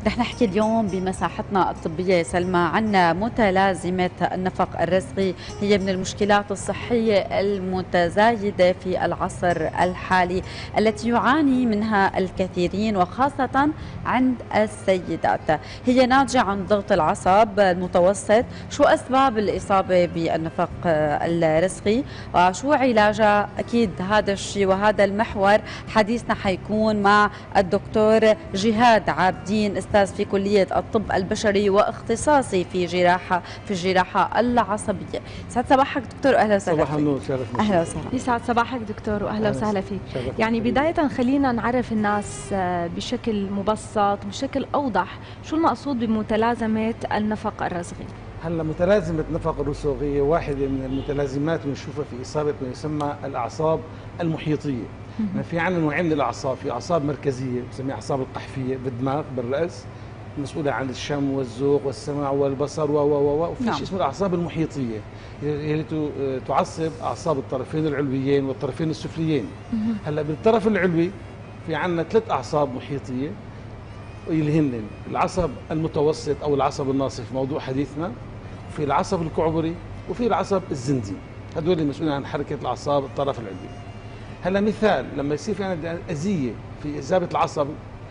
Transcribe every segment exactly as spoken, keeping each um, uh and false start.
رح نحكي اليوم بمساحتنا الطبية سلمى عن متلازمة النفق الرزقي. هي من المشكلات الصحية المتزايدة في العصر الحالي التي يعاني منها الكثيرين وخاصة عند السيدات. هي ناتجة عن ضغط العصب المتوسط. شو أسباب الإصابة بالنفق الرزقي وشو علاجها؟ أكيد هذا الشيء وهذا المحور حديثنا حيكون مع الدكتور جهاد عابدين، أستاذ في كلية الطب البشري واختصاصي في جراحة في الجراحة العصبية. سعد صباحك دكتور وأهلا وسهلا فيك. صباح النور، شرفنا. أهلا وسهلا. يسعد صباحك دكتور وأهلا وسهلا فيك. يعني بداية خلينا نعرف الناس بشكل مبسط بشكل أوضح شو المقصود بمتلازمة النفق الرزقي. هلا متلازمة نفق الرسوغية واحدة من المتلازمات بنشوفها في إصابة ما يسمى الأعصاب المحيطية. يعني في عندنا نوعين من الأعصاب، في أعصاب مركزية بنسميها أعصاب القحفية بالدماغ بالرأس، مسؤولة عن الشم والذوق والسمع والبصر و و و وفي شيء اسمه الأعصاب المحيطية اللي تعصب أعصاب الطرفين العلويين والطرفين السفليين. هلا بالطرف العلوي في عندنا ثلاث أعصاب محيطية اللي هن العصب المتوسط أو العصب الناصف موضوع حديثنا، وفي العصب الكعبري وفي العصب الزندي. هذول المسؤولين عن حركة الأعصاب الطرف العلوي. هلا مثال لما يصير في عندنا أذية في إصابة العصب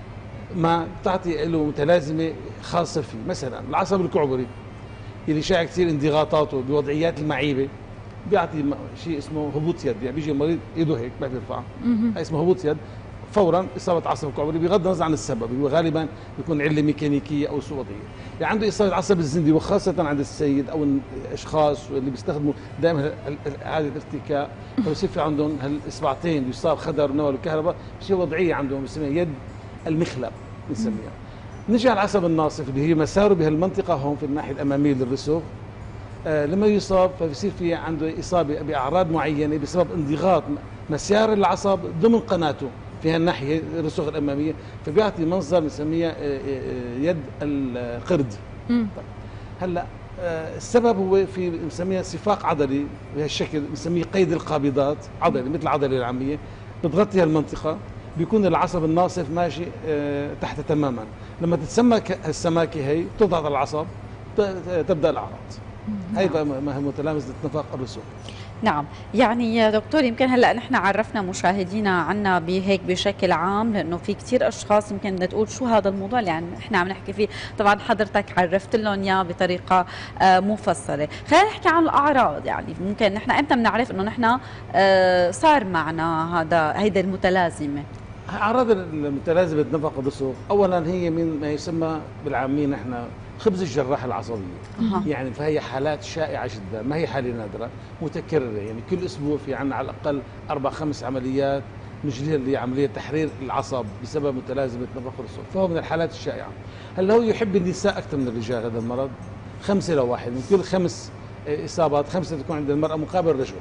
ما بتعطي له متلازمة خاصة فيه، مثلا العصب الكعبري اللي شائع كثير انضغاطاته بوضعيات المعيبة بيعطي شيء اسمه هبوط يد، يعني بيجي المريض ايده هيك ما بيرفعها، هي اسمه هبوط يد، فورا اصابه عصب كعبري بغض النظر عن السبب، هو غالبا بيكون عله ميكانيكيه او سوء وضعيه. يعني عنده اصابه عصب الزندي وخاصه عند السيد او الاشخاص اللي بيستخدموا دائما اعاده ارتكاء، فبصير في عندهم هالاصبعتين بيصاب خدر نول وكهرباء، بصير وضعيه عندهم بنسميها يد المخلب بنسميها. نجي على العصب الناصف اللي هي مساره بهالمنطقه هون في الناحيه الاماميه للرسوغ. آه لما يصاب فبصير في عنده اصابه باعراض معينه بسبب انضغاط مسار العصب ضمن قناته في هالناحيه الرسوغ الاماميه، فبيعطي منظر بنسميه يد القرد. طيب هلا السبب هو في بنسميها صفاق عضلي بهالشكل، بنسميه قيد القابضات عضلي مثل العضله العاميه بتغطي هالمنطقه، بيكون العصب الناصف ماشي تحت تماما. لما تتسمك السماكه هي تضغط على العصب تبدا الاعراض. هي ما هي متلازمه نفق الرسوغ. نعم، يعني يا دكتور يمكن هلا نحن عرفنا مشاهدينا عنا بهيك بشكل عام، لانه في كثير اشخاص يمكن بدها تقول شو هذا الموضوع اللي يعني احنا عم نحكي فيه. طبعا حضرتك عرفت لهم اياه بطريقه آه مفصله. خلينا نحكي عن الاعراض. يعني ممكن نحن امتى بنعرف انه نحن آه صار معنا هذا هيدا المتلازمه؟ اعراض المتلازمه نفق الرسوغ اولا هي من ما يسمى بالعاميه نحن خبز الجراح العصبيه. أه. يعني فهي حالات شائعه جدا، ما هي حاله نادره متكرره، يعني كل اسبوع في عندنا على الاقل اربع خمس عمليات نجريها اللي هي عمليه تحرير العصب بسبب متلازمه نفق الرسوغ، فهو من الحالات الشائعه. هلا هو يحب النساء اكثر من الرجال هذا المرض، خمسه لواحد، من كل خمس اصابات خمسه تكون عند المراه مقابل الرجل.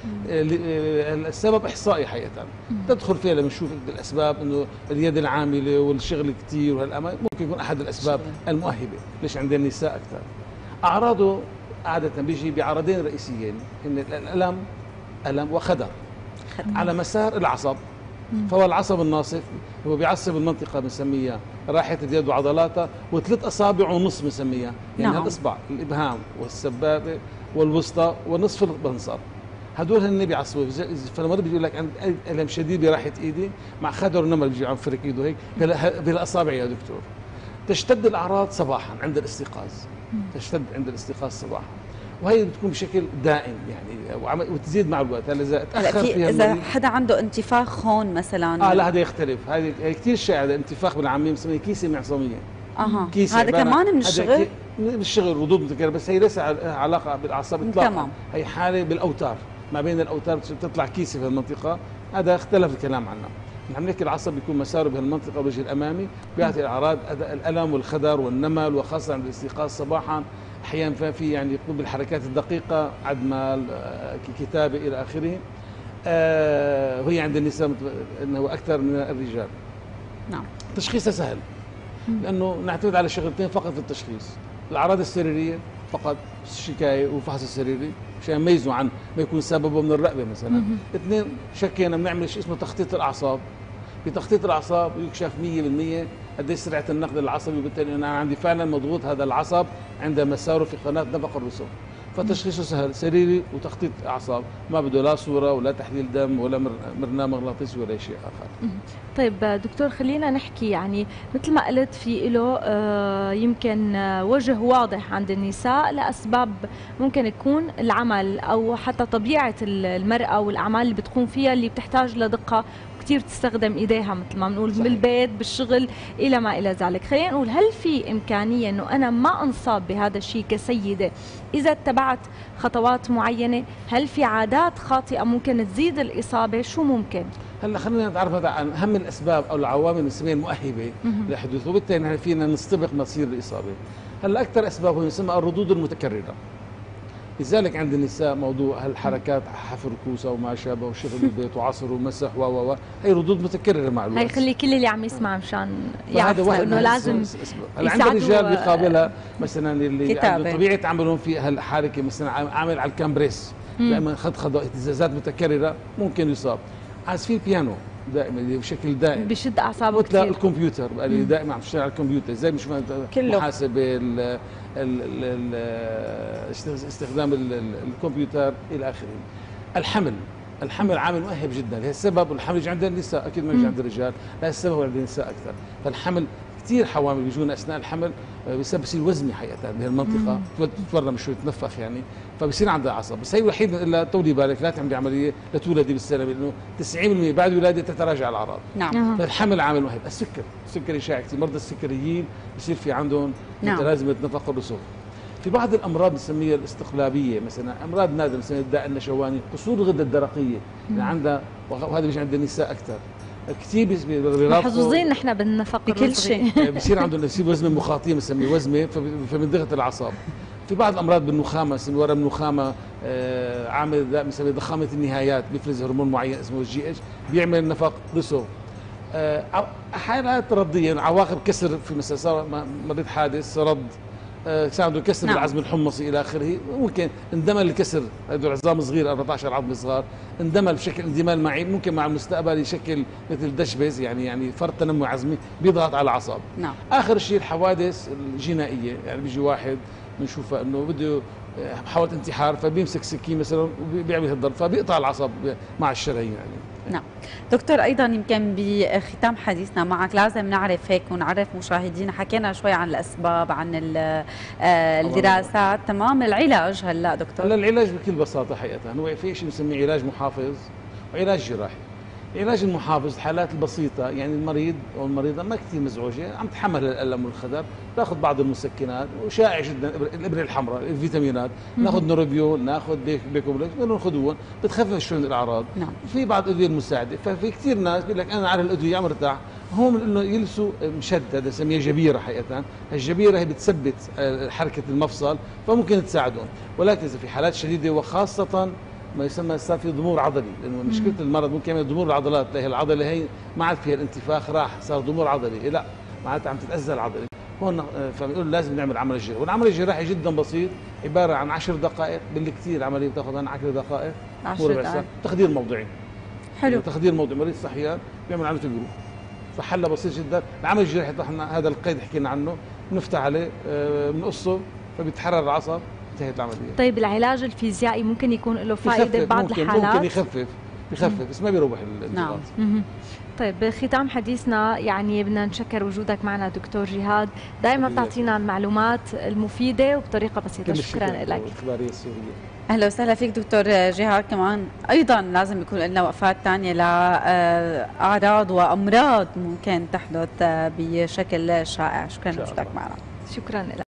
السبب احصائي حقيقه تدخل فيها لما نشوف الاسباب انه اليد العامله والشغل كثير وهالامر ممكن يكون احد الاسباب المؤهبه ليش عند النساء اكثر. اعراضه عاده بيجي بعرضين رئيسيين، هن الالم الم وخدر على مسار العصب. فهو العصب الناصف هو بيعصب المنطقه بنسميها راحه اليد وعضلاتها وثلاث اصابع ونص بنسميها، يعني نعم. الاصبع الابهام والسبابه والوسطى ونصف البنصر، هدول هن بيعصبوا. فالمريض بيقول لك عندي الم شديد براحه ايدي مع خدر نمل بيجي عم فرك ايده هيك بالاصابع يا دكتور. تشتد الاعراض صباحا عند الاستيقاظ، تشتد عند الاستيقاظ صباحا، وهي بتكون بشكل دائم يعني وتزيد مع الوقت. هلا اذا تاخر فيها اذا حدا عنده انتفاخ هون مثلا اه لا هذا يختلف، هذه كثير شائع الانتفاخ بالعاميه بنسميها كيسه معصميه. اها هذا كمان من الشغل؟ من الشغل ردود متكرره، بس هي ليس علاقه بالاعصاب اطلاقا، هي حاله بالاوتار، ما بين الاوتار بتطلع كيسه في المنطقه، هذا اختلف الكلام عنه. نحن بنحكي العصب بيكون مساره بهالمنطقه والوجه الامامي، بيعطي اعراض الالم والخدر والنمل وخاصه عند الاستيقاظ صباحا، احيانا في يعني يقوم بالحركات الدقيقه عدمال كتابه الى اخره. آه وهي عند النساء انه اكثر من الرجال. نعم. تشخيصها سهل لانه نعتمد على شغلتين فقط في التشخيص، الاعراض السريريه فقط الشكايه وفحص السريري عشان يميزوا عن ما يكون سببه من الرقبه مثلا. اثنين شكينا بنعمل شيء اسمه تخطيط الاعصاب. بتخطيط الاعصاب يكشف مية بالمية قديش سرعه النقل العصبي، وبالتالي انا عندي فعلا مضغوط هذا العصب عند مساره في قناه نفق الرسوم. فتشخيصه سهل، سريري وتخطيط اعصاب، ما بده لا صوره ولا تحليل دم ولا مرناه مغناطيسي ولا شيء اخر. طيب دكتور، خلينا نحكي يعني مثل ما قلت في له آه يمكن آه وجه واضح عند النساء لاسباب ممكن تكون العمل او حتى طبيعه المراه والاعمال اللي بتقوم فيها اللي بتحتاج لدقه كثير تستخدم ايديها مثل ما بنقول بالبيت بالشغل الى ما الى ذلك. خلينا نقول هل في امكانيه انه انا ما انصاب بهذا الشيء كسيده اذا اتبعت خطوات معينه؟ هل في عادات خاطئه ممكن تزيد الاصابه؟ شو ممكن؟ هلا خلينا نتعرف هذا عن اهم الاسباب او العوامل اللي نسميها المؤهبه لحدوث، وبالتالي فينا نستبق مصير الاصابه. هلا اكثر اسباب هو يسمى الردود المتكرره. لذلك عند النساء موضوع هالحركات، حفر كوسه وما شابه وشغل البيت وعصر ومسح و و هي ردود متكرره مع الوقت. هي خلي كل اللي عم يسمع مشان يعرف انه لازم هلا عند الرجال بيقابلها مثلا اللي عنده طبيعه عملهم في هالحركه، مثلا عامل على الكامبريس دائما خضخضه اهتزازات متكرره ممكن يصاب. عازفين بيانو دائما بشكل دائم بشد اعصابه كثير. الكمبيوتر اللي دائما عم تشتغل على الكمبيوتر، زي مش محاسبه استخدام الكمبيوتر الى اخره. الحمل الحمل عامل مؤهب جدا، هي السبب. الحمل يجي عند النساء اكيد ما يجي عند الرجال، لا السبب عند النساء اكثر. فالحمل كثير حوامل بيجونا اثناء الحمل بسبب بصير وزمي حقيقه بهالمنطقه، تتورم شوي تنفخ يعني، فبصير عندها عصب. بس هي الوحيد الا طولي بالك لا تعملي عمليه لتولدي بالسلامه، لانه تسعين بالمئة بعد الولاده تتراجع الاعراض. نعم. فالحمل عامل مؤهب. السكر، السكري شائع كثير، مرضى السكريين بصير في عندهم نعم. متلازمه نفق الرسوم. في بعض الامراض بنسميها الاستقلابيه، مثلا امراض نادره مثل الداء النشواني، قصور الغده الدرقيه اللي عندها، وهذا بيجي عند النساء اكثر كثير. محظوظين نحن بالنفق بكل شيء. بصير عندهم بصير وزمه مخاطيه بنسميه وزمه، فبنضغط الاعصاب. في بعض الامراض بالنخامه، اسمه ورم النخامه، آه عامل بنسميه ضخامه النهايات، بيفرز هرمون معين اسمه الجي اتش بيعمل نفق رسوم. آه حالات رديه، عواقب كسر، في مثلا صار مريض حادث رد، آه صار عنده كسر نعم. بالعظم الحمصي الى اخره، ممكن اندمل الكسر، هذول عظام صغير أربعة عشر عظم صغار، اندمل بشكل اندمال معي، ممكن مع المستقبل يشكل مثل دشبز يعني يعني فرط تنمي عظمي بيضغط على الاعصاب. نعم. اخر شيء الحوادث الجنائيه، يعني بيجي واحد بنشوفه انه بده محاولة انتحار، فبيمسك سكين مثلا وبيعمل هالضرب، فبيقطع العصب مع الشرايين يعني. نعم دكتور، ايضا يمكن بختام حديثنا معك لازم نعرف هيك ونعرف مشاهدينا، حكينا شوي عن الاسباب، عن الدراسات، تمام. العلاج هلا دكتور؟ هلا العلاج بكل بساطه حقيقه هو في شيء بنسميه علاج محافظ وعلاج جراحي. العلاج المحافظ الحالات البسيطه، يعني المريض او المريضه ما كثير مزعوجه، عم تحمل الالم والخدر، تاخذ بعض المسكنات، وشائع جدا الابره الحمراء، الفيتامينات، ناخذ نوربيول، ناخذ بيكوبلكس، بناخذوهم بتخفف شوي الاعراض. نعم. في بعض الادويه المساعده، ففي كثير ناس بيقول لك انا على الادويه عم مرتاح، هم انه يلبسوا مشد، هذا بنسميها جبيره حقيقه، الجبيره هي بتثبت حركه المفصل فممكن تساعدهم، ولكن اذا في حالات شديده وخاصه ما يسمى صار في ضمور عضلي، لانه مشكله المرض ممكن يعمل ضمور العضلات، تلاقي العضله هي ما عاد فيها الانتفاخ، راح صار ضمور عضلي، لا معناتها عم تتاذى العضله، هون فبنقول لازم نعمل عمل جراحي، والعمل الجراحي جدا بسيط، عباره عن عشر دقائق بالكثير، العمليه بتاخذ عن عشر دقائق عشر دقائق تخدير موضعي. حلو. تخدير موضعي، مريض صحيان بيعمل عمليه الجروح، فحلها بسيط جدا. العمل الجراحي طبعا هذا القيد حكينا عنه، بنفتح عليه بنقصه فبيتحرر العصب، انتهت العمليه. طيب العلاج الفيزيائي ممكن يكون له فائده ببعض ممكن الحالات؟ ممكن يخفف يخفف بس ما بيروح الانضغاط. نعم. طيب بختام حديثنا يعني بدنا نشكر وجودك معنا دكتور جهاد، دائما بتعطينا المعلومات المفيده وبطريقه بسيطه. شكرا لك. اهلا وسهلا فيك دكتور جهاد. كمان ايضا لازم يكون لنا وقفات ثانيه لاعراض وامراض ممكن تحدث بشكل شائع. شكرا لوجودك معنا. شكرا لك.